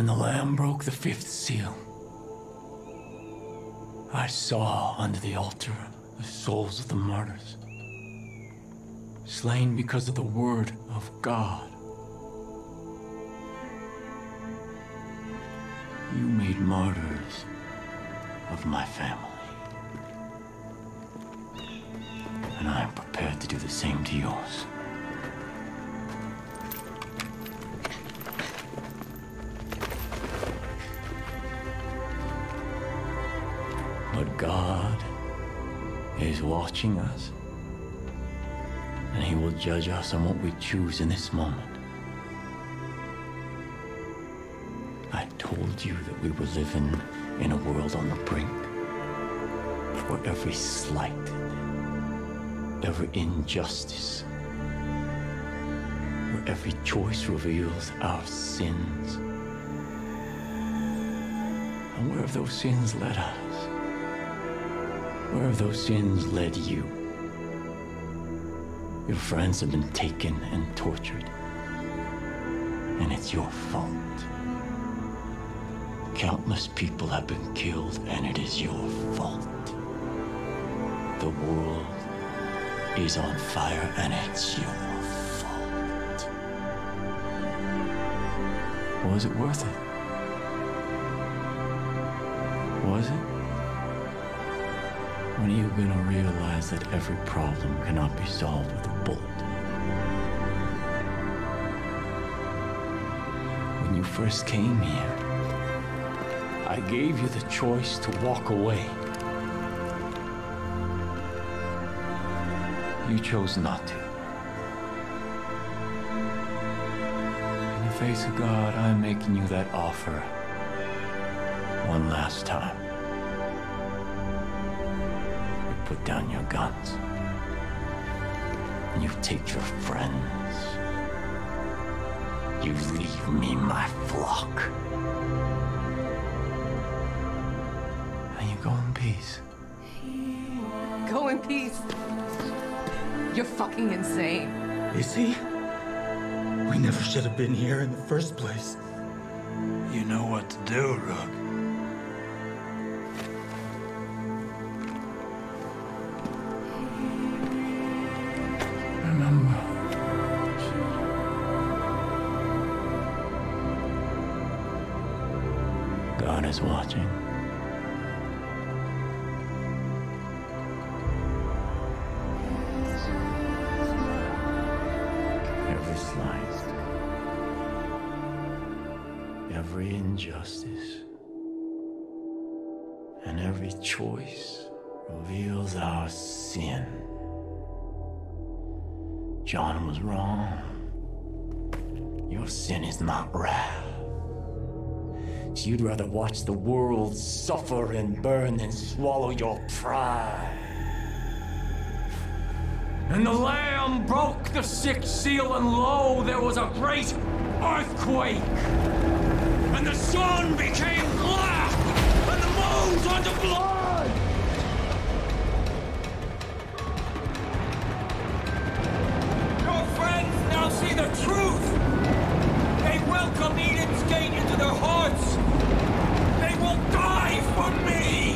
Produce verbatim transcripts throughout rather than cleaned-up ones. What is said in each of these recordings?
When the Lamb broke the fifth seal, I saw under the altar the souls of the martyrs, slain because of the word of God. You made martyrs of my family, and I am prepared to do the same to yours. But God is watching us, and He will judge us on what we choose in this moment. I told you that we were living in a world on the brink, where every slight, every injustice, where every choice reveals our sins. And where have those sins led us? Where have those sins led you? Your friends have been taken and tortured, and it's your fault. Countless people have been killed, and it is your fault. The world is on fire, and it's your fault. Was it worth it? Was it? When are you gonna realize that every problem cannot be solved with a bullet? When you first came here, I gave you the choice to walk away. You chose not to. In the face of God, I'm making you that offer one last time. You put down your guns, and you take your friends. You leave me my flock. Go in peace. Go in peace? You're fucking insane. Is he? We never should have been here in the first place. You know what to do, Rook. Remember. God is watching. Every injustice and every choice reveals our sin. John was wrong. Your sin is not wrath. So you'd rather watch the world suffer and burn than swallow your pride. And the Lamb broke the sixth seal, and lo, there was a great earthquake. And the sun became black, and the moon turned to blood. Your friends now see the truth. They welcome Eden's gate into their hearts. They will die for me.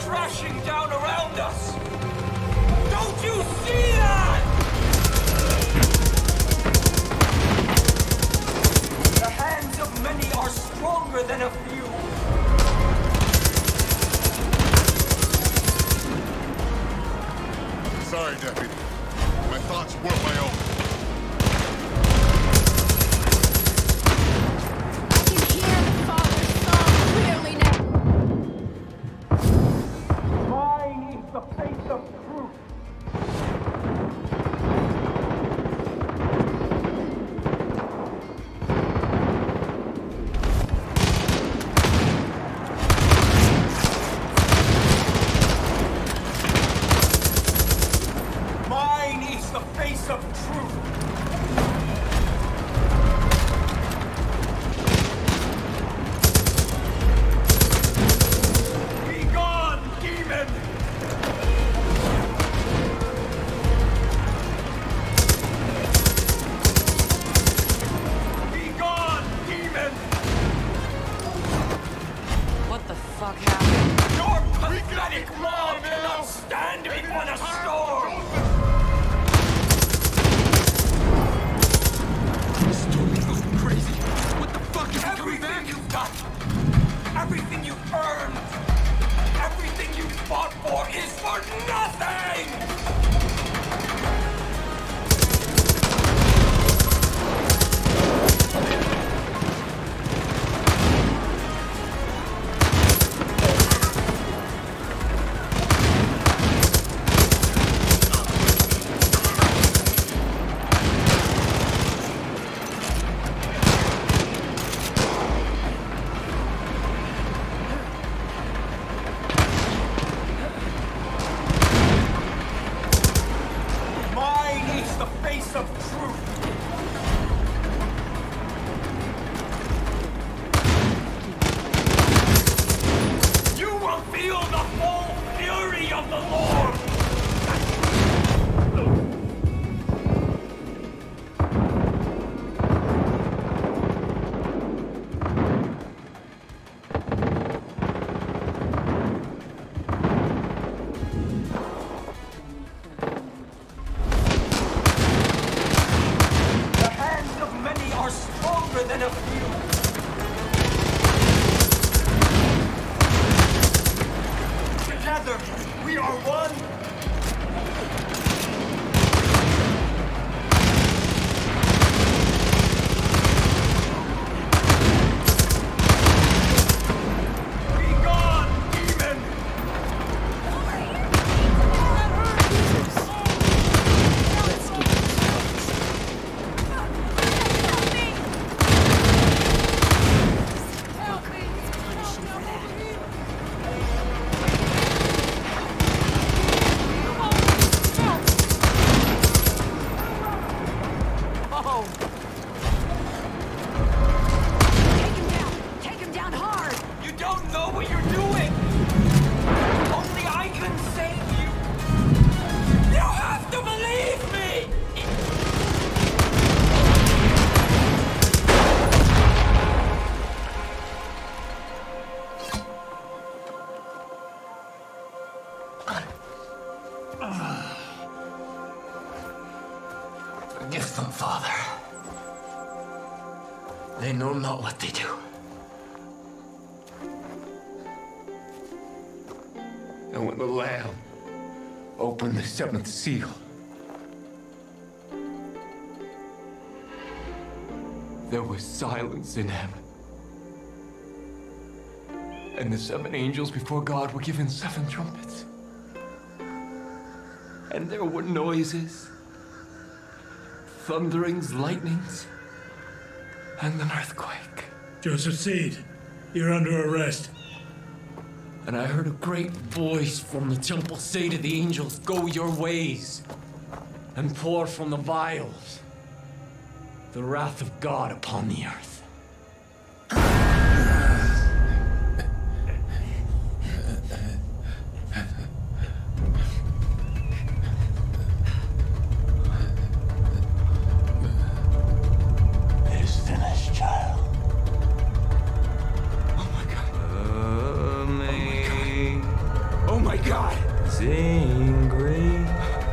crashing down around us! Don't you see that? The hands of many are stronger than a few. Sorry, Deputy. My thoughts weren't my own. Forgive them, Father. They know not what they do. And when the Lamb opened the seventh seal, there was silence in heaven. And the seven angels before God were given seven trumpets. And there were noises, thunderings, lightnings, and an earthquake. Joseph Seed, you're under arrest. And I heard a great voice from the temple say to the angels, "Go your ways, and pour from the vials the wrath of God upon the earth." God! Sing great.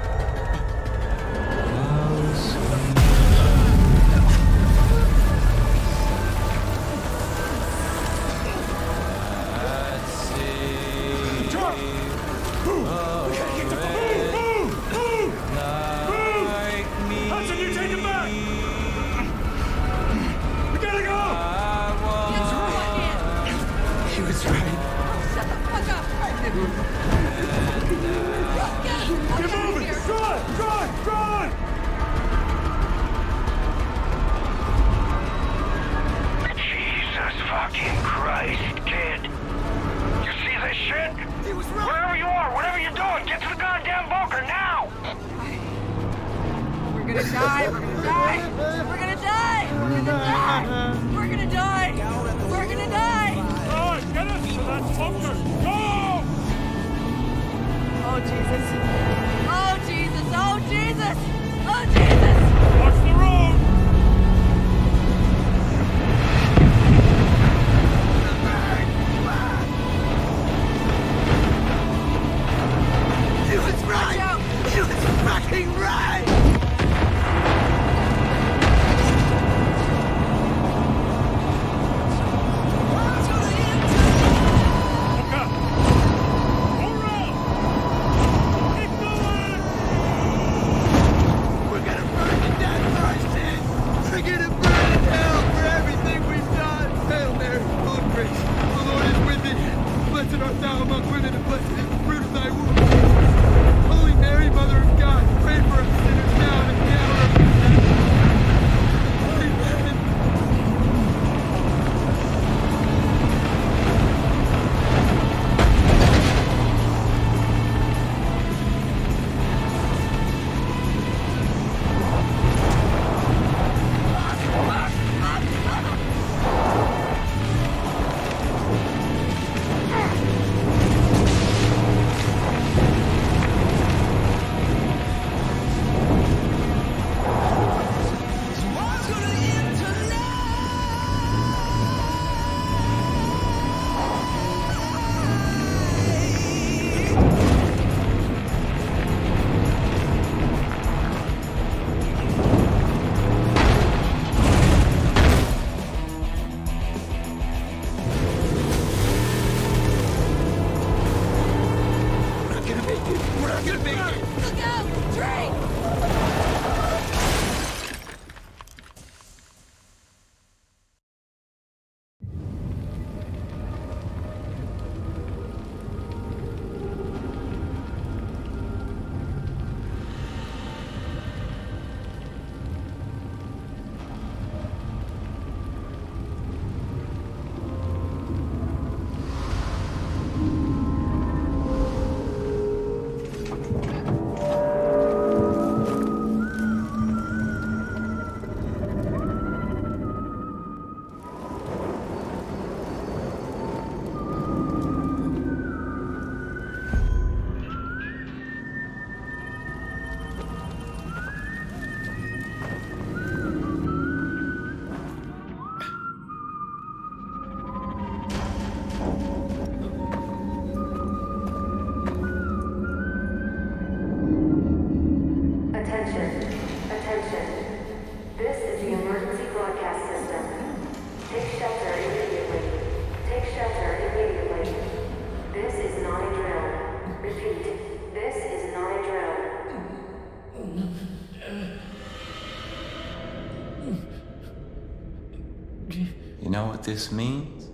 You know what this means?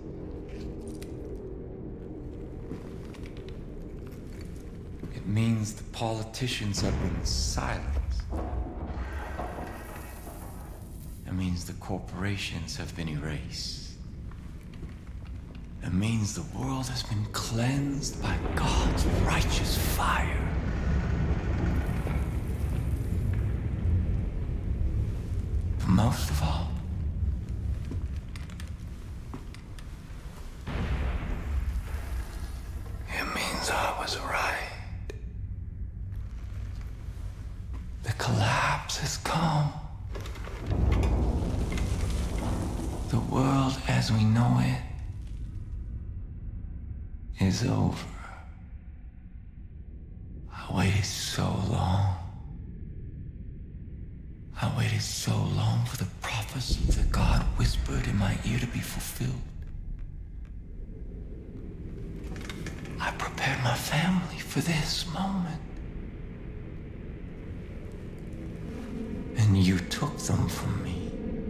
It means the politicians have been silenced. It means the corporations have been erased. It means the world has been cleansed by God's righteous fire. But most of all, it means I was right. The collapse has come. The world as we know it is over. I waited so long. I waited so long for the prophecy that God whispered in my ear to be fulfilled. I prepared my family for this moment. And you took them from me.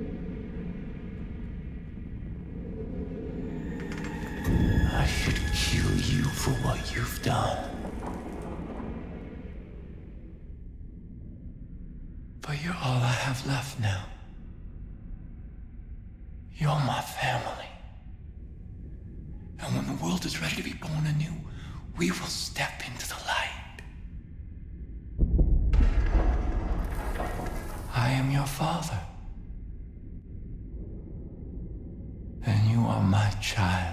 I should kill you for what you've done. But you're all I have left now. You're my family. And when the world is ready to be born anew, we will step into the light. I am your father. And you are my child.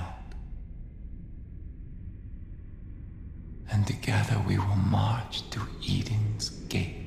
And together we will march to Eden's gate.